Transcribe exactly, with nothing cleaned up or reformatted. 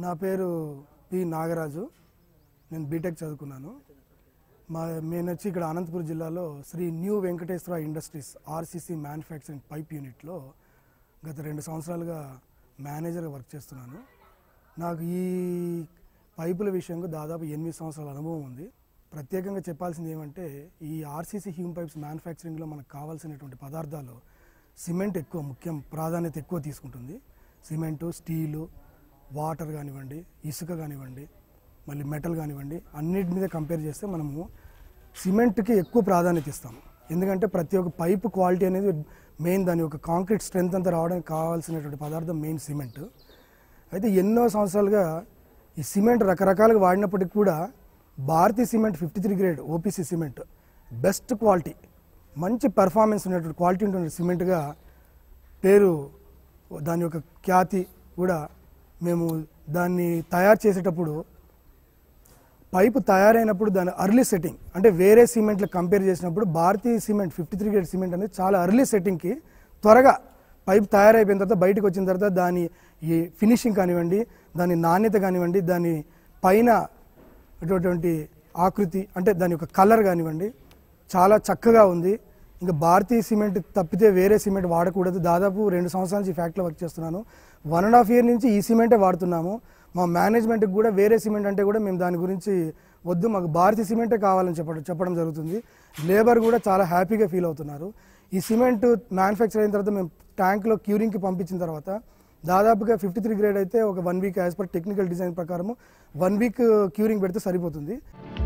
నా పేరు పి నాగరాజు. నేను బీటెక్ చదువుకున్నాను. మా నేను వచ్చి ఇక్కడ అనంతపురం జిల్లాలో Shri new Venkateswara industries RCC manufacturing pipe యూనిట్లో గత రెండు సంవత్సరాలుగా మేనేజర్గా వర్క్ చేస్తున్నాను. నాకు ఈ పైపుల విషయంలో దాదాపు ఎనిమిది సంవత్సరాల అనుభవం ఉంది. ప్రత్యేకంగా చెప్పాల్సింది ఏమంటే ఈ ఆర్సీసీ హ్యూమ్ పైప్స్ మ్యానుఫ్యాక్చరింగ్లో మనకు కావాల్సినటువంటి పదార్థాలు సిమెంట్ ఎక్కువ ముఖ్యం ప్రాధాన్యత ఎక్కువ తీసుకుంటుంది. సిమెంటు, స్టీలు, వాటర్ కానివ్వండి, ఇసుక కానివ్వండి, మళ్ళీ మెటల్ కానివ్వండి, అన్నిటి మీద కంపేర్ చేస్తే మనము సిమెంట్కి ఎక్కువ ప్రాధాన్యత ఇస్తాము. ఎందుకంటే ప్రతి ఒక్క పైపు క్వాలిటీ అనేది మెయిన్, దాని యొక్క కాంక్రీట్ స్ట్రెంత్ అంతా రావడానికి కావాల్సినటువంటి పదార్థం మెయిన్ సిమెంట్. అయితే ఎన్నో సంవత్సరాలుగా ఈ సిమెంట్ రకరకాలుగా వాడినప్పటికీ కూడా Bharatiya cement fifty three grade OPC cement best quality, మంచి పెర్ఫార్మెన్స్ ఉన్నటువంటి క్వాలిటీ ఉంటుంది సిమెంట్గా పేరు, దాని యొక్క ఖ్యాతి కూడా. మేము దాన్ని తయారు చేసేటప్పుడు పైపు తయారైనప్పుడు దాని అర్లీ సెట్టింగ్ అంటే వేరే సిమెంట్లు కంపేర్ చేసినప్పుడు Bharatiya cement fifty three grade cement అనేది చాలా అర్లీ సెట్టింగ్కి త్వరగా పైపు తయారైపోయిన తర్వాత బయటకు వచ్చిన తర్వాత దాని ఈ ఫినిషింగ్ కానివ్వండి, దాని నాణ్యత కానివ్వండి, దాని పైన అటువంటి ఆకృతి అంటే దాని యొక్క కలర్ కానివ్వండి చాలా చక్కగా ఉంది. ఇంకా భారతీయ సిమెంట్ తప్పితే వేరే సిమెంట్ వాడకూడదు. దాదాపు రెండు సంవత్సరాల నుంచి ఈ ఫ్యాక్టరీలో వర్క్ చేస్తున్నాను. వన్ అండ్ హాఫ్ ఇయర్ నుంచి ఈ సిమెంటే వాడుతున్నాము. మా మేనేజ్మెంట్కి కూడా వేరే సిమెంట్ అంటే కూడా మేము దాని గురించి వద్దు, మాకు భారతీయ సిమెంటే కావాలని చెప్పడం చెప్పడం జరుగుతుంది. లేబర్ కూడా చాలా హ్యాపీగా ఫీల్ అవుతున్నారు. ఈ సిమెంట్ మ్యానుఫ్యాక్చర్ అయిన తర్వాత మేము ట్యాంక్లో క్యూరింగ్కి పంపించిన తర్వాత దాదాపుగా ఫిఫ్టీ త్రీ గ్రేడ్ అయితే ఒక one week as per technical design ప్రకారము వన్ వీక్ క్యూరింగ్ పెడితే సరిపోతుంది.